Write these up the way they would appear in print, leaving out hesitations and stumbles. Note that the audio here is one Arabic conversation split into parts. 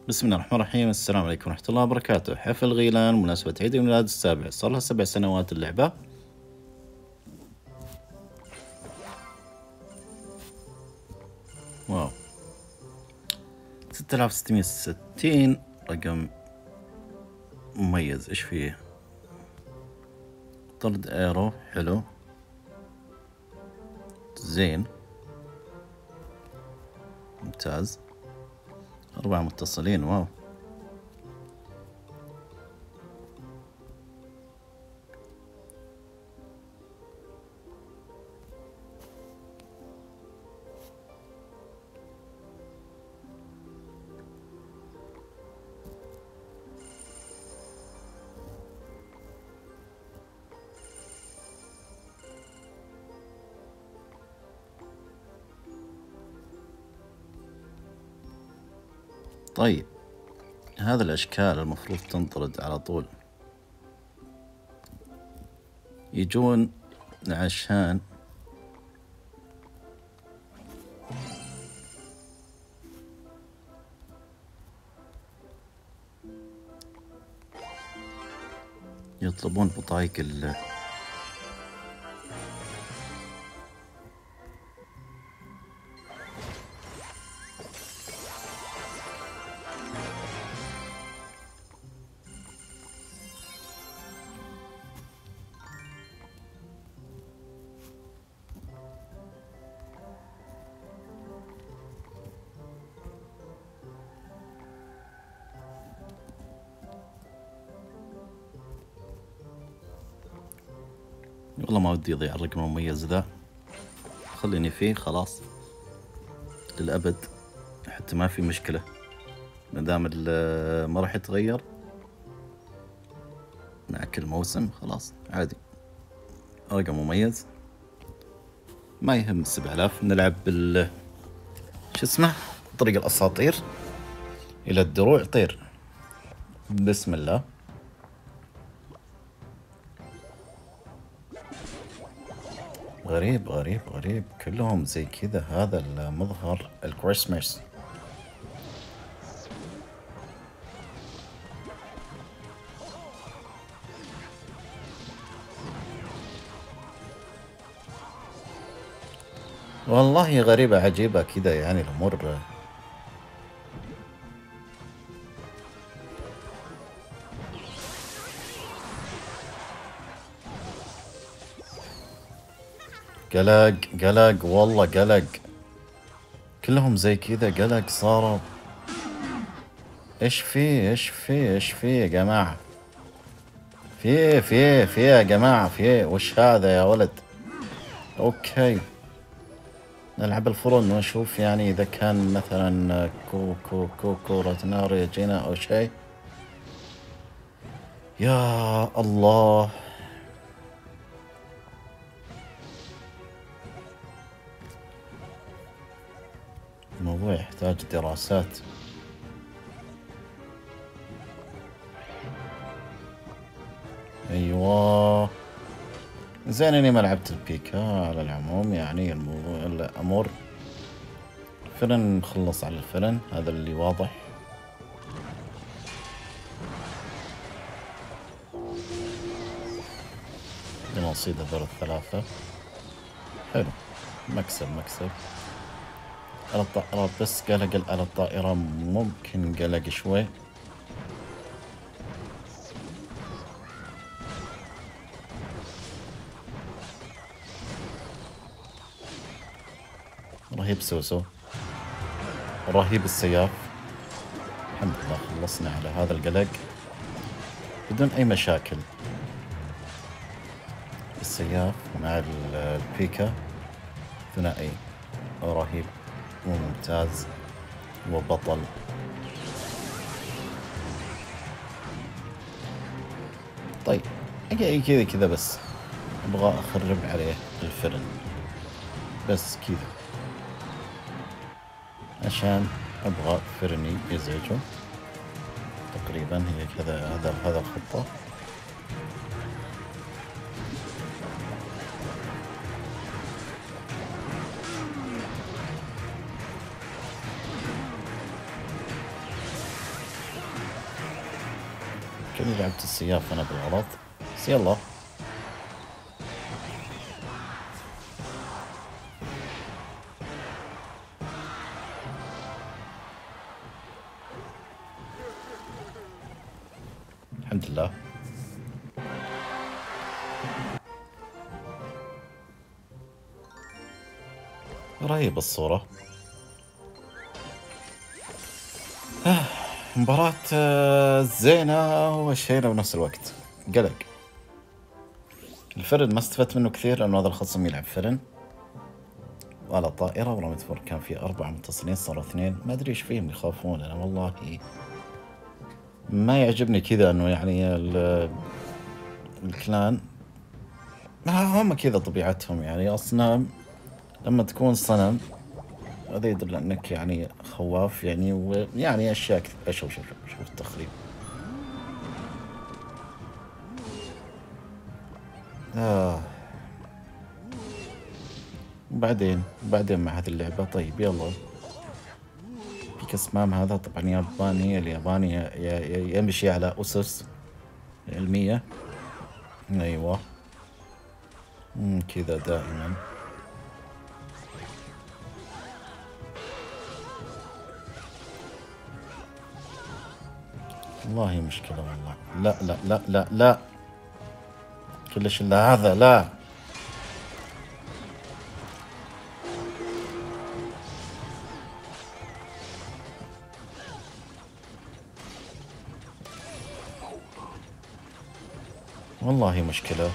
بسم الله الرحمن الرحيم. السلام عليكم ورحمة الله وبركاته. حفل غيلان مناسبة عيد الميلاد السابع، صار لها 7 سنوات اللعبة. واو، 6660 رقم مميز. ايش فيه؟ طرد ايرو، حلو زين ممتاز. 4 متصلين، واو. طيب، هذا الأشكال المفروض تنطرد على طول، يجون عشان يطلبون بطايق والله ما ودي يضيع الرقم المميز ذا، خليني فيه خلاص للأبد، حتى ما في مشكلة مادام ما راح يتغير مع كل موسم، خلاص عادي. رقم مميز ما يهم. 7000 نلعب شو اسمه، طريق الأساطير إلى الدروع طير. بسم الله. غريب غريب غريب، كلهم زي كذا. هذا المظهر الكريسماس. والله غريبة عجيبة كذا، يعني الأمور. قلق قلق والله قلق، كلهم زي كذا قلق صاروا. ايش فيه ايش فيه ايش فيه يا جماعة؟ فيه يا جماعة، فيه وش هذا يا ولد؟ اوكي، نلعب الفرن ونشوف يعني اذا كان مثلا كورة نار يجينا او شيء. يا الله، الموضوع يحتاج دراسات. ايوه زين اني ما لعبت البيكا على العموم، يعني الامور. فرن نخلص على الفرن، هذا اللي واضح. نصيد هذول الثلاثة، حلو. مكسب مكسب. على الطائرة بس قلق، على الطائرة ممكن قلق شوي. رهيب سوسو، رهيب السياف. الحمد لله خلصنا على هذا القلق بدون أي مشاكل. السياف مع البيكا ثنائي رهيب وممتاز وبطل. طيب كذا كذا بس أبغى أخرب عليه الفرن بس كذا، عشان أبغى فرني يزعجه. تقريبا هي كذا، هذا الخطة. كني لعبت السياف أنا بالغلط، بس يلا. الحمد لله. رهيب الصورة. مباراة زينة وشينة بنفس الوقت. قلق. الفرن ما استفدت منه كثير لأنه هذا الخصم يلعب فرن ولا طائرة ولا مدفور. كان في 4 متصلين صاروا 2. ما أدري إيش فيهم يخافون. أنا والله ما يعجبني كذا إنه يعني الكلان هم كذا طبيعتهم. يعني أصنام لما تكون صنم هذا يدل انك يعني خواف يعني ويعني اشياء كثير. شوف التخريب. بعدين مع هذه اللعبة. طيب يلا. في كسمام هذا طبعا ياباني. الياباني يمشي على أسس علمية. أيوة كذا دائما. والله مشكلة والله. لا لا لا لا لا كلش إلا هذا. لا والله مشكلة.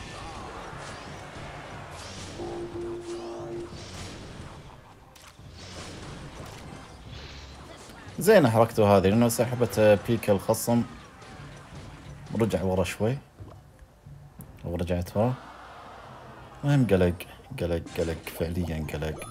زين حركته هذه لأنه سحبت بيك الخصم. رجع ورا شوي أو رجعت ورا. المهم قلق فعليا قلق.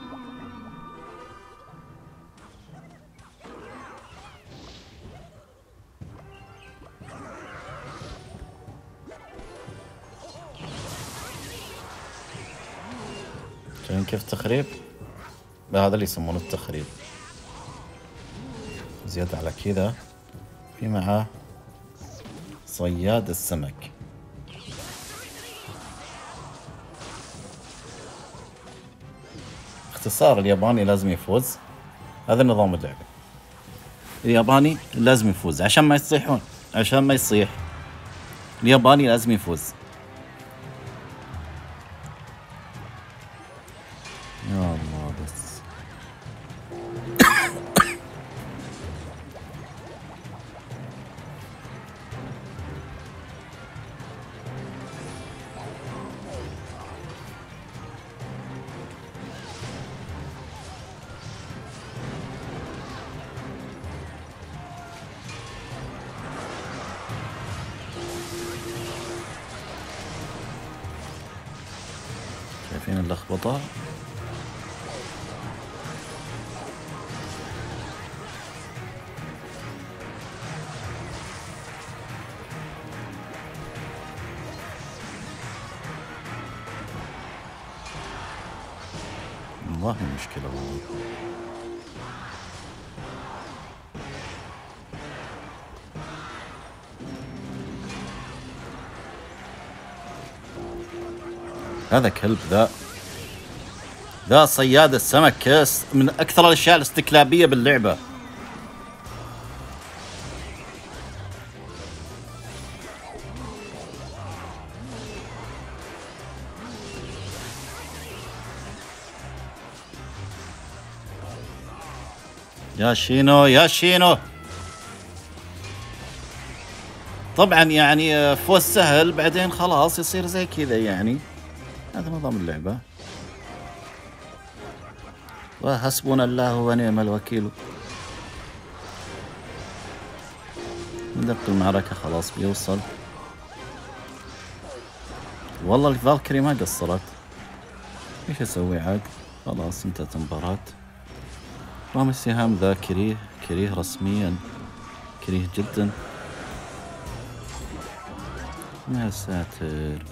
شايفين كيف التخريب؟ هذا اللي يسمونه التخريب. زيادة على كذا في معاه صياد السمك. باختصار الياباني لازم يفوز. هذا نظام اللعبة. الياباني لازم يفوز عشان ما يصيحون. عشان ما يصيح الياباني لازم يفوز. يا الله بس. شايفين اللخبطة؟ والله مشكلة والله. هذا كلب ذا صياد السمك من أكثر الأشياء الاستكلابية باللعبة. يا شينو طبعا يعني فوز سهل بعدين خلاص يصير زي كذا. يعني هذا نظام اللعبة. وحسبنا الله ونعم الوكيل. ندق المعركة خلاص بيوصل. والله الفالكري ما قصرت. ايش اسوي عاد؟ خلاص انتهت المباراة. رامي السهام ذا كريه رسميا. كريه جدا. يا ساتر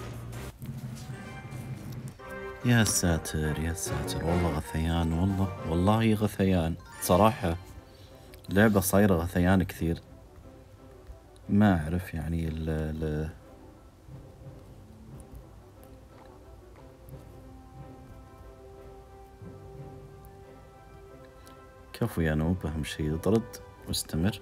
يا ساتر يا ساتر. والله غثيان. والله غثيان صراحة. لعبة صايرة غثيان كثير. ما أعرف يعني ال كفو يا نوب، أهم شي اطرد واستمر.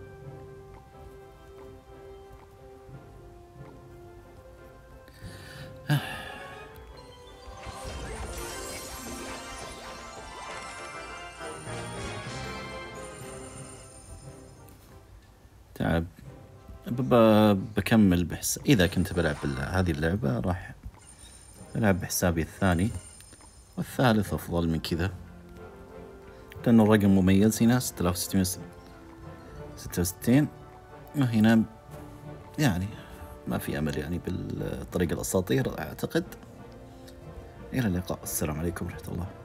تعب. بكمل إذا كنت بلعب هذه اللعبة راح ألعب بحسابي الثاني، والثالث أفضل من كذا لأنه الرقم مميز. هنا 6666، وهنا يعني ما في أمل يعني بالطريقة الأساطير أعتقد. إلى اللقاء، السلام عليكم ورحمة الله.